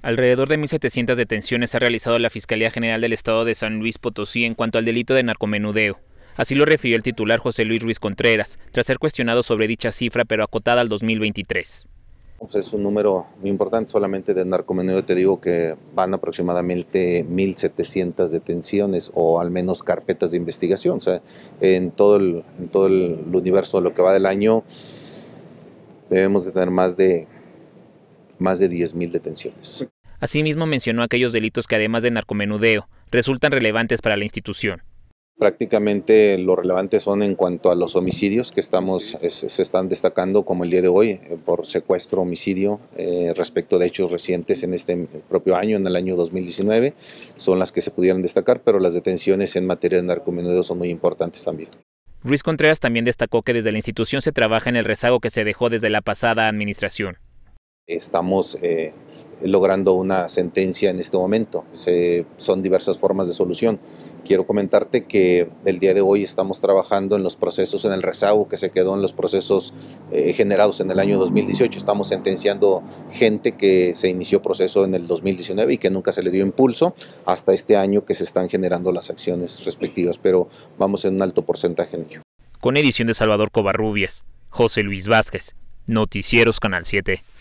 Alrededor de 1.700 detenciones ha realizado la Fiscalía General del Estado de San Luis Potosí en cuanto al delito de narcomenudeo. Así lo refirió el titular José Luis Ruiz Contreras, tras ser cuestionado sobre dicha cifra, pero acotada al 2023. Pues es un número muy importante. Solamente de narcomenudeo te digo que van aproximadamente 1.700 detenciones o al menos carpetas de investigación. O sea, en todo el universo de lo que va del año debemos de tener más de 10.000 detenciones. Asimismo mencionó aquellos delitos que, además de narcomenudeo, resultan relevantes para la institución. Prácticamente lo relevante son en cuanto a los homicidios que se están destacando, como el día de hoy, por secuestro, homicidio, respecto de hechos recientes en este propio año, en el año 2019, son las que se pudieran destacar, pero las detenciones en materia de narcomenudeo son muy importantes también. Ruiz Contreras también destacó que desde la institución se trabaja en el rezago que se dejó desde la pasada administración. Estamos logrando una sentencia en este momento. Son diversas formas de solución. Quiero comentarte que el día de hoy estamos trabajando en los procesos, en el rezago que se quedó en los procesos generados en el año 2018. Estamos sentenciando gente que se inició proceso en el 2019 y que nunca se le dio impulso hasta este año que se están generando las acciones respectivas, pero vamos en un alto porcentaje en ello. Con edición de Salvador Covarrubias, José Luis Vázquez, Noticieros Canal 7.